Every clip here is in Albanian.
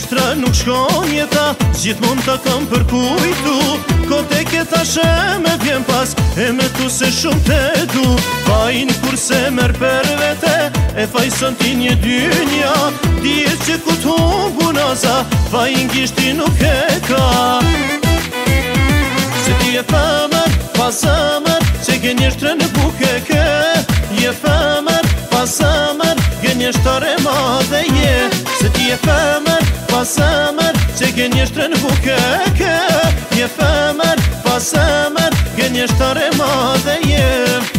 gjenjeshtra nuk shkon jeta, gjithmon ta kam përkujtu. Kote këta sheme vjen pas, e me tu se shumë te du. Fajin kur se mer për vete, e fajson ti një dynja. Dihet që ku t'humbu naza, fajin gishti nuk e ka. Se ti e femër, pa zemër, që gjenjeshtre në buke ke. Je femër, pa zemër, gjenjeshtare madhe je. Se ti e femër, pa zemër, që gjenjeshtre në buke ke. Je femër, pa zemër, gjenjeshtare madhe je.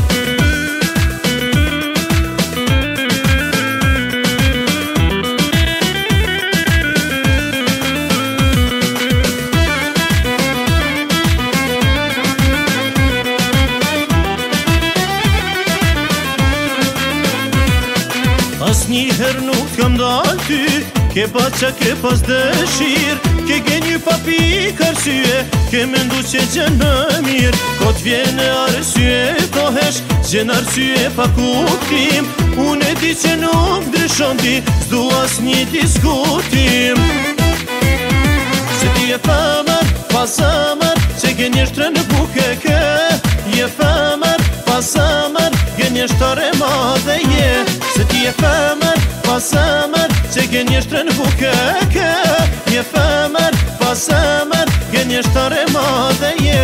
As njëher nuk kam dal ty, ke pas qa ke pas dëshir. Ke genju pa pik arsye, ke mendu që gjen më mirë. Kot vjene arsye kohesh, gjen arsye pa kuptim. Unë e di që nuk ndryshon ti, s'du as një diskutim. Se ti e femër, pa zemër, që gjenjeshtre në buke ke. Je femër, pa zemër, gjenjeshtare madhe je. Se ti e femër, pa zemër, që gjenjeshtre në buke ke. Je femër, pa zemër, gjenjeshtare madhe je.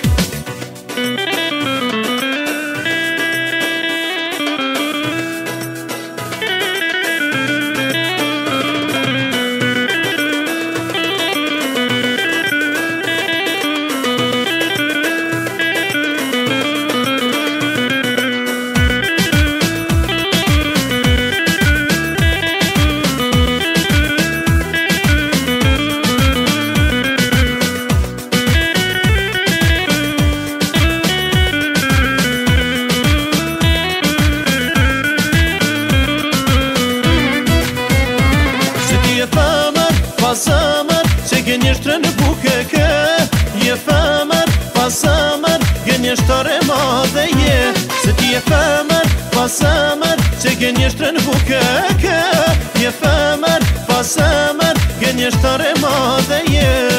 Pa zemër, që gjenjeshtre në buke ke. Je femër, pa zemër, gjenjeshtare madhe je. Se ti e femër, pa zemër, që gjenjeshtre në buke ke. Je femër, pa zemër, gjenjeshtare madhe je.